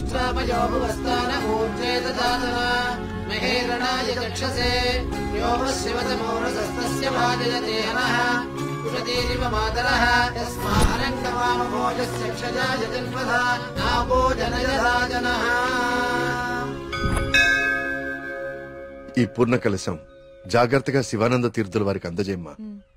सहस्रामयो भुवस्तान ऊर्जेत दातना महेरणाय चक्षसे यो शिवतमोरसस्तस्य भाजयते हनः कुशतीरिव मातरः यस्मारङ्गवामभोजस्य क्षजाय जन्मधा नाभो जनयधा जनः। ఈ పూర్ణ కలశం జాగ్రత్తగా శివానంద తీర్థుల వారికి అందజేయమ్మా.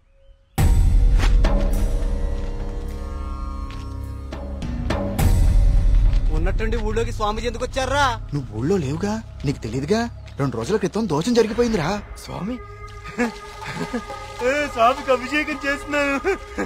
ఉన్నట్టుండి ఊళ్ళోకి స్వామీజీ ఎందుకు వచ్చారా? నువ్వు ఊళ్ళో లేవుగా, నీకు తెలియదుగా. 2 రోజుల క్రితం దోషం జరిగిపోయిందిరా. స్వామి స్వామికి అభిషేకం చేస్తున్నాను.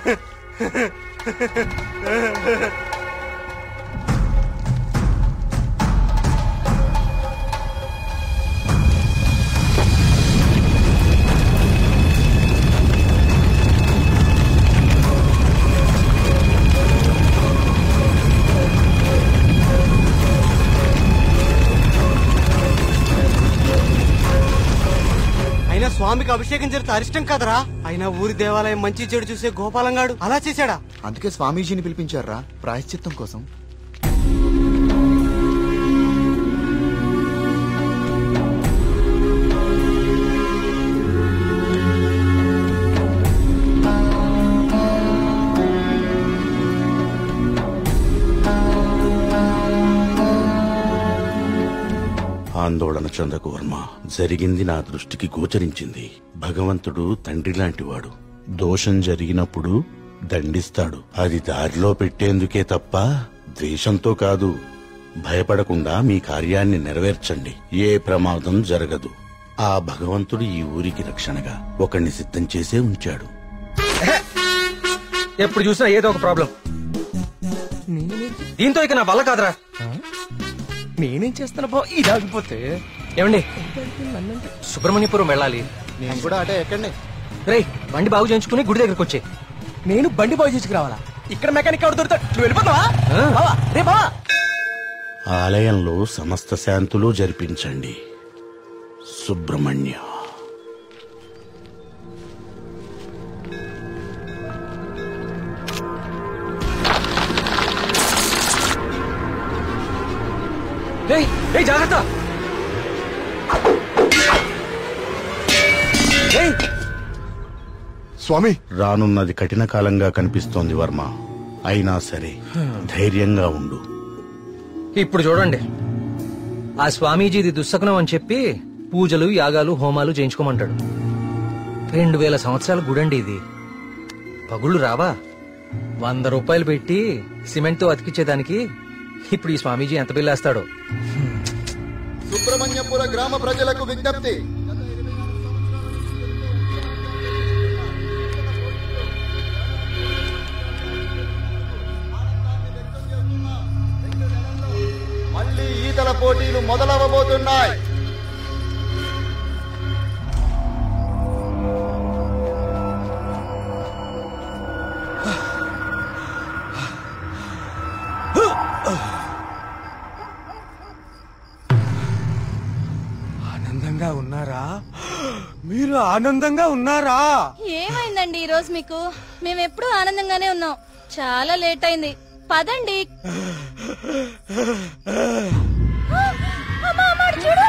స్వామికి అభిషేకం జరిగితే అరిష్టం కదరా. అయినా ఊరి దేవాలయం మంచి చెడు చూసే గోపాలంగాడు అలా చేశాడా? అందుకే స్వామీజీని పిలిపించారా ప్రాయశ్చిత్తం కోసం. ఆందోళన చెందకు వర్మ. జరిగింది నా దృష్టికి గోచరించింది. భగవంతుడు తండ్రి లాంటివాడు. దోషం జరిగినప్పుడు దండిస్తాడు. అది దారిలో పెట్టేందుకే తప్ప ద్వేషంతో కాదు. భయపడకుండా మీ కార్యాన్ని నెరవేర్చండి. ఏ ప్రమాదం జరగదు. ఆ భగవంతుడు ఈ ఊరికి రక్షణగా ఒకణ్ణి సిద్ధం చేసే ఉంచాడు. ఎప్పుడు చూసినా ఏదో ఒక ప్రాబ్లం. దీంతో ఇక నా వల్ల కాదురా. నేనేం చేస్తాను బా ఇది ఆగిపోతే. ఏమండి, సుబ్రహ్మణ్యపురం వెళ్ళాలి. నేను కూడా అటే ఎక్కండి. రేయ్, బండి బాగు చేయించుకుని గుడి దగ్గరకు వచ్చే. నేను బండి బాగు చేసుకురావాలా? ఇక్కడ మెకానిక్ ఎవరు దొరుకుతాడు? నువ్వు వెళ్ళిపోతావా? రే బావా. ఆలయంలో సమస్త శాంతులు జరిపించండి. సుబ్రహ్మణ్య. జాగ్రత్త. స్వామి, రానున్నది కఠిన కాలంగా కనిపిస్తోంది వర్మ. అయినా సరే ధైర్యంగా ఉండు. ఇప్పుడు చూడండి, ఆ స్వామీజీది దుస్సకనం అని చెప్పి పూజలు యాగాలు హోమాలు చేయించుకోమంటాడు. 2000 సంవత్సరాల గుడండి ఇది. పగుళ్ళు రావా? 100 రూపాయలు పెట్టి సిమెంట్ తో అతికిచ్చేదానికి ఇప్పుడు ఈ స్వామీజీ ఎంత బిల్లేస్తాడో. సుబ్రహ్మణ్యపుర గ్రామ ప్రజలకు విజ్ఞప్తి. మళ్ళీ ఈతల పోటీలు మొదలవబోతున్నాయి. ఆనందంగా ఉన్నారా? మీరు ఆనందంగా ఉన్నారా? ఏమైందండి ఈ రోజు మీకు? మేమెప్పుడు ఆనందంగానే ఉన్నాం. చాలా లేట్ అయింది, పదండి. చూడు,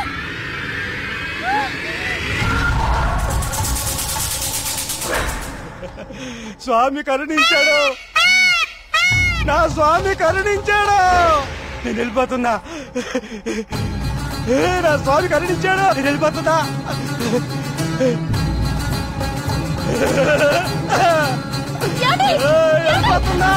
స్వామి కరుణించాడు. నా స్వామి కరుణించాడు. నేను వెళ్ళిపోతున్నా. నా స్వామి కరుణించాడు. నేను వెళ్ళిపోతున్నా. వెళ్ళిపోతున్నా.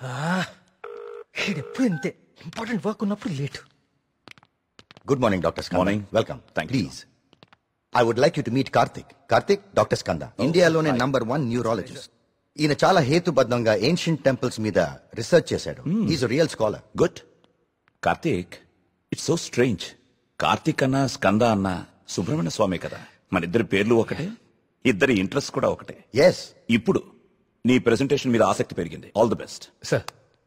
ఎప్పుడు ఇంతే, ఇంపార్టెంట్ వర్క్ ఉన్నప్పుడు late. Good morning doctor Skanda. Morning. Welcome. Thank you. Please I would like you to meet Karthik. Karthik, doctor Skanda, ఇండియాలోనే #1 న్యూరాలజిస్ట్. ఈయన చాలా హేతుబద్ధంగా ఏన్షియంట్ టెంపుల్స్ మీద రీసెర్చ్ చేశాడు. Is real scholar. Good. Karthik, it's so strange. Karthik అన్న స్కంద అన్న సుబ్రహ్మణ్య స్వామి కదా, మన ఇద్దరి పేర్లు ఒకటే, ఇద్దరి ఇంట్రెస్ట్ కూడా ఒకటే. ఎస్. ఇప్పుడు నీ ప్రెజెంటేషన్ మీద ఆసక్తి పెరిగింది. All the best. Sir.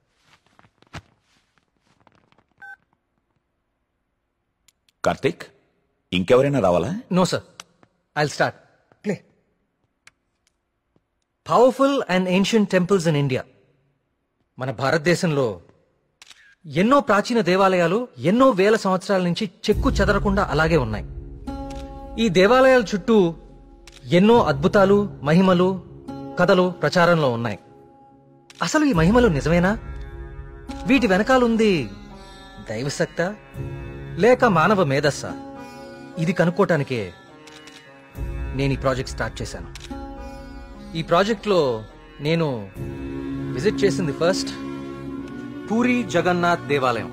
Karthik, ఇంకెవరైనా రావాలా? No sir, I'll start. Play. Powerful and ancient temples in India. మన భారతదేశంలో ఎన్నో ప్రాచీన దేవాలయాలు ఎన్నో వేల సంవత్సరాల నుంచి చెక్కు చెదరకుండా అలాగే ఉన్నాయి. ఈ దేవాలయాల చుట్టూ ఎన్నో అద్భుతాలు, మహిమలు, కథలు ప్రచారంలో ఉన్నాయి. అసలు ఈ మహిమలు నిజమేనా? వీటి వెనకాలుంది దైవశక్తా లేక మానవ మేధస్సా? ఇది కనుక్కోటానికే నేను ఈ ప్రాజెక్ట్ స్టార్ట్ చేశాను. ఈ ప్రాజెక్ట్లో నేను విజిట్ చేసింది ఫస్ట్ పూరి జగన్నాథ్ దేవాలయం.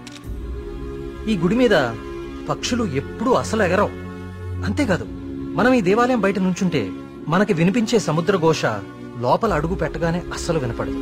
ఈ గుడి మీద పక్షులు ఎప్పుడూ అసలు ఎగరవు. అంతేకాదు, మనం ఈ దేవాలయం బయట నుంచుంటే మనకి వినిపించే సముద్ర ఘోష లోపల అడుగు పెట్టగానే అస్సలు వినపడదు.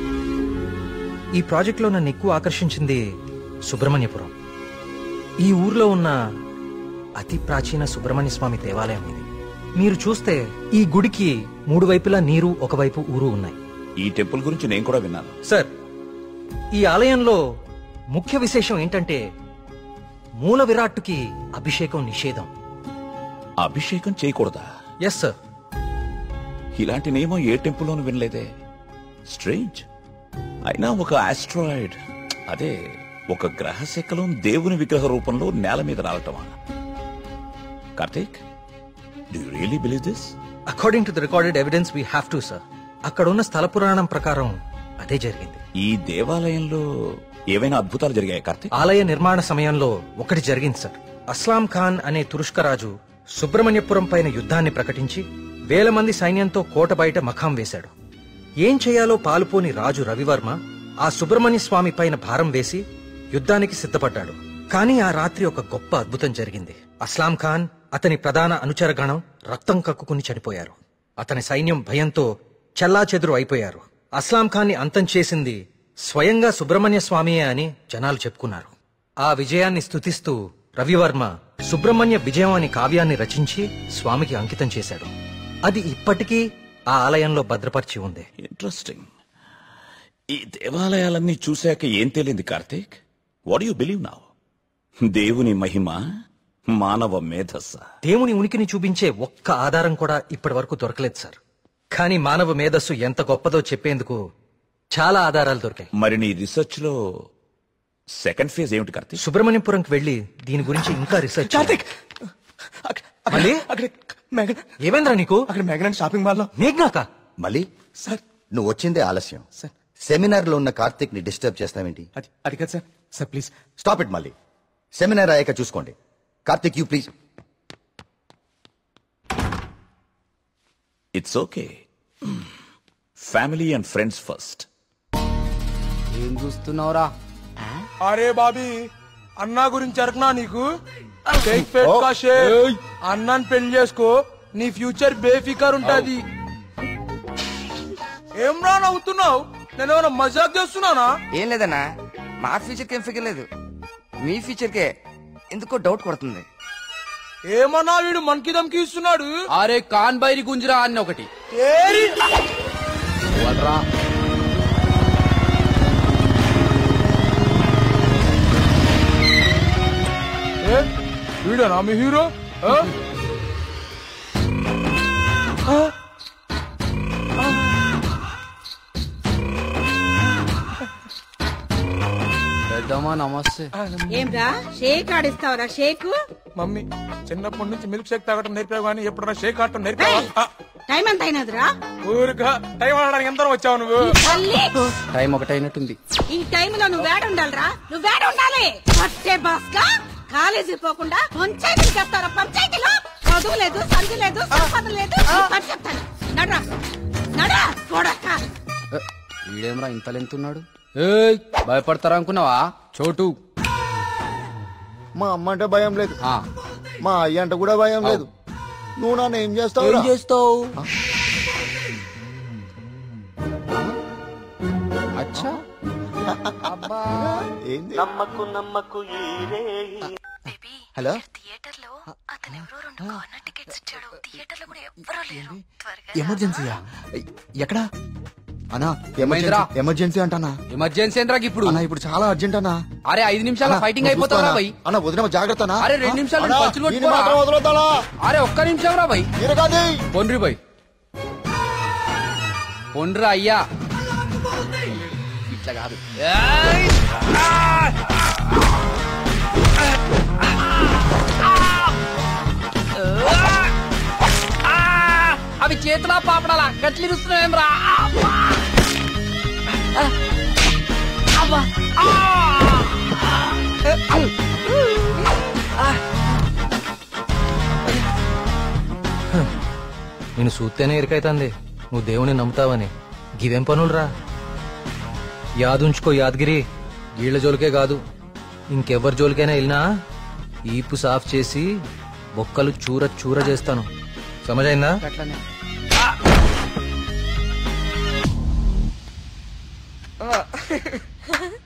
ఈ ప్రాజెక్ట్లో నన్ను ఎక్కువ ఆకర్షించింది సుబ్రహ్మణ్యపురం. ఈ ఊర్లో ఉన్న అతి ప్రాచీన సుబ్రహ్మణ్య స్వామి దేవాలయం ఇది. మీరు చూస్తే ఈ గుడికి 3 వైపులా నీరు, ఒకవైపు ఊరు ఉన్నాయి. ఈ టెంపుల్ గురించి నేను కూడా విన్నాను. సార్, ఈ ఆలయంలో ముఖ్య విశేషం ఏంటంటే మూల విరాట్టుకి అభిషేకం నిషేధం. అభిషేకం చేయకూడదా? Yes sir. ఇలాంటి నియమం ఏ టెంపుల్లోనూ వినలేదే. స్ట్రేంజ్. అయినా ఒక ఆస్ట్రాయిడ్, అదే ఒక గ్రహశకలం దేవుని విగ్రహ రూపంలో నేల మీద రావటమా? Karthik, do you really believe this? According to the recorded evidence we have to sir. అక్కడున్న స్థల పురాణం ప్రకారం అదే జరిగింది. ఈ దేవాలయంలో ఏవైనా అద్భుతాలు జరిగాయి కార్తీక్? ఆలయ నిర్మాణ సమయంలో ఒకటి జరిగింది సార్. అస్లాం ఖాన్ అనే తురుష్క రాజు సుబ్రహ్మణ్యపురం పైన యుద్ధాన్ని ప్రకటించి 1000 మంది సైన్యంతో కోట బయట మఖాం వేశాడు. ఏం చేయాలో పాలుపోని రాజు రవివర్మ ఆ సుబ్రహ్మణ్య స్వామి పైన భారం వేసి యుద్ధానికి సిద్ధపడ్డాడు. కానీ ఆ రాత్రి ఒక గొప్ప అద్భుతం జరిగింది. అస్లాం ఖాన్, అతని ప్రధాన అనుచరగణం రక్తం కక్కుకుని చనిపోయారు. అతని సైన్యం భయంతో చెల్లాచెదురు అయిపోయారు. అస్లాం ఖాన్ ని అంతం చేసింది స్వయంగా సుబ్రహ్మణ్య స్వామియే అని జనాలు చెప్పుకున్నారు. ఆ విజయాన్ని స్తుతిస్తూ రవివర్మ సుబ్రహ్మణ్య విజయం అనే కావ్యాన్ని రచించి స్వామికి అంకితం చేశాడు. అది ఇప్పటికీ ఆ ఆలయంలో భద్రపరిచి ఉంది. ఇంట్రెస్టింగ్. ఈ దేవాలయాలన్నీ చూశాక ఏం తేలింది Karthik? What you believe now? దేవుని మహిమ, మానవ మేధస్స? దేవుని ఉనికిని చూపించే ఒక్క ఆధారం కూడా ఇప్పటి వరకు దొరకలేదు సార్. కానీ మానవ మేధస్సు ఎంత గొప్పదో చెప్పేందుకు చాలా ఆధారాలు దొరికాయి. మరి నీ రీసెర్చ్ లో సెకండ్ ఫేజ్ ఏమిటి కార్తీక్? సుబ్రహ్మణ్యపురంకి వెళ్లి దీని గురించి ఇంకా రీసెర్చ్. ఏమైందిరా నీకు? అక్కడ మేఘనా షాపింగ్ మాల్ లో. మేఘనాక? మళ్ళీ సార్, నువ్వు వచ్చిందే ఆలస్యం. సార్, సెమినార్ లో ఉన్న కార్తిక్ ని డిస్టర్బ్ చేస్తావేంటి? అది కాదు సార్. Sir please stop it. మళ్ళీ సెమినార్ అయ్యాక చూసుకోండి. Karthik, you please. It's okay. Family and friends first. ఏం చూస్తున్నావురా? అరే బాబీ, అన్నా గురించి అరకనా నీకు? అన్నాన్ని పెళ్లి చేసుకో, నీ ఫ్యూచర్ బేఫికర్ ఉంటది. ఏం రా నవ్వుతున్నావు? నేనేమైనా మజాక్ చేస్తున్నానా? ఏం లేదన్నా, మా ఫ్యూచర్ కి ఏం ఫిగర్ లేదు, మీ ఫ్యూచర్ కే ఎందుకో డౌట్ కొడుతుంది. ఏమన్నా వీడు మనకి దమ్కి ఇస్తున్నాడు? అరే కాన్ బైరి గుంజరా అన్న ఒకటి. వీడనా మీ హీరో? పెద్దమ్మా నమస్తే. ఏంరా షేక్ ఆడిస్తావరా? షేక్ మమ్మీ, చిన్నప్పటి నుంచి మిల్క్ షేక్ తాగటం నేర్పావు కానీ ఎప్పుడన్నా షేక్ ఆడటం నేర్పావా? టైం ఎంత అయినదిరా? ఊరుగా టైం ఆడడానికి ఎంత వచ్చావు నువ్వు? టైం ఒకటైనట్టుంది. ఈ టైంలో నువ్వు వేడ ఉండాలిరా, నువ్వు వేడ ఉండాలి. పట్టే బాస్కా కాలేజీ పోకుండా పంచాయతీలు చేస్తారా? పంచాయతీలో చదువు లేదు, సంధి లేదు, సంపద లేదు. చెప్తాను నడరా, నడా కొడక. వీడేమరా ఇంత లెంతున్నాడు? భయపడతారా అనుకున్నావా చోటు? మా అమ్మ అంటే భయం లేదు, మా అయ్య అంటే కూడా భయం లేదు. నువ్వు నన్ను ఏం చేస్తావు? ఏం చేస్తావు? అచ్చా ఏంది? హలో ఎమర్జెన్సీయా? ఎక్కడా అన్నా? ఏమైందిరా? ఎమర్జెన్సీ అంటానా? ఎమర్జెన్సీ ఏంట్రా ఇప్పుడు? అన్నా ఇప్పుడు చాలా అర్జెంట్ అన్నా. అరే 5 నిమిషాల ఫైటింగ్ అయిపోతారా భయ్? అన్న వదిన జాగ్రత్త. అరే 2 నిమిషాలు పంచులు కొట్టుకోరా. అరే ఒక్క నిమిషం రా భయ్. పొండ్రి భయ్, పొండ్రా అయ్యా. ఇట్లా కాదు. అవి చేతులా పాపడాలా గట్లి చూస్తున్నావేం రా? నేను చూస్తేనే ఇరికైతుంది నువ్వు దేవుని నమ్ముతావని. గివేం పనులురా? యాదుంచుకో యాదగిరి, వీళ్ల జోలికే కాదు ఇంకెవ్వరి జోలికైనా వెళ్ళినా ఈపు సాఫ్ చేసి బొక్కలు చూర చూర చేస్తాను. సమజైందా? ఆ.